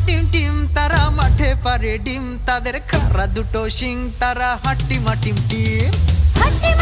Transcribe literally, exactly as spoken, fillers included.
Team team তারা মাঠে পারে ডিম, তাদের খাড়া দুটো শিং, তারা হাট্টি মাটিম টিম।